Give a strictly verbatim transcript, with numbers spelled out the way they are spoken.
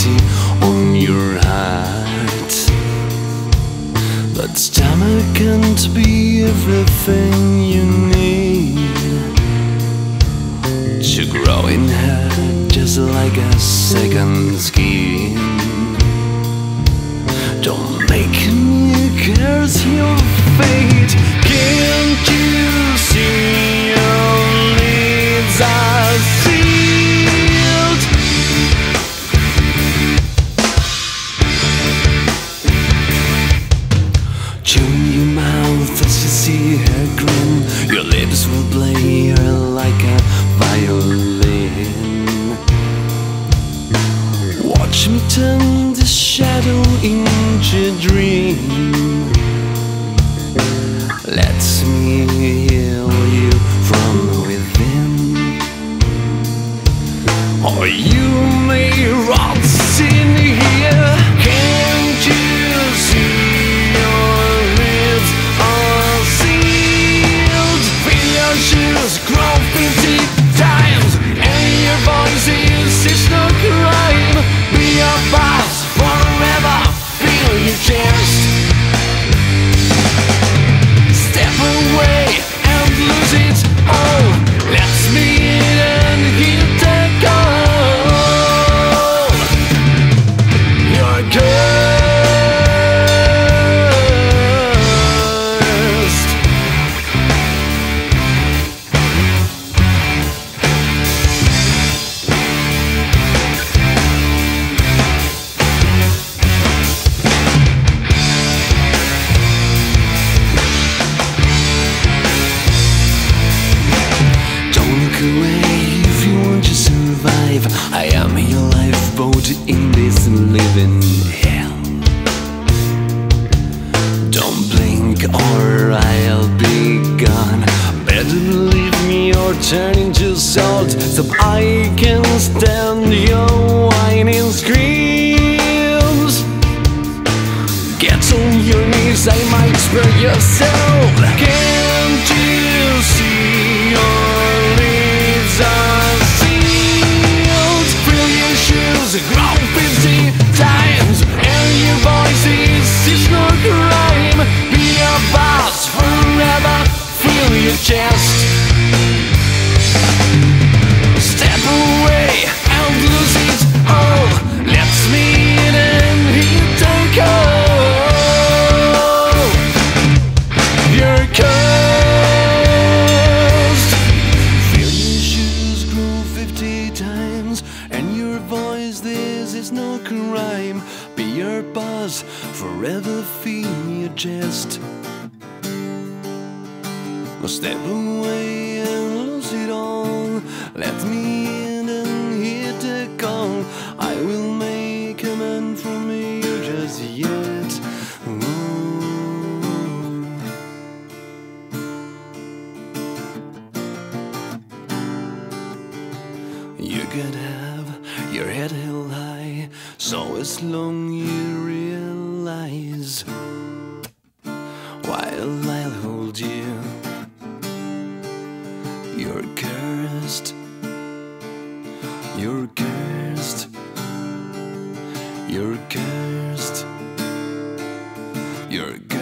empty on your heart. But stomach can't be everything you need to grow in her, just like a second skin. Don't make me curse your fate. Can't you see your lips are sealed? Chew your mouth as you see her grin. Your lips will play her like a violin. Watch me turn the shadow into a dream. Let me heal you from within, or you may rot in here. Can't you see your lips are sealed? Feel your shoes grow fifty times, and your voice is, it's no crime. Be a boss forever, feel your chest. Step away and lose it all. Let me in and hit the goal. You're cursed. Away if you want to survive. I am your lifeboat in this living hell. Don't blink or I'll be gone. Better believe me or turn into salt, so I can stand your whining screams. Get on your knees, I might spare your soul. Can't you see your are sealed? Fill your shoes, grow fifty times, and your voice is, is no crime. Be a boss forever, feel your chest. Step away and lose it all. Let me in and hit the goal. You're cursed. And your voice, this is no crime. Be your boss, forever feel your chest. Step away and lose it all. Let me in and hit the call. I will make a man from you just yet. You gotta have your head held high, so as long you realize, while I'll hold you, you're cursed, you're cursed, you're cursed, you're cursed.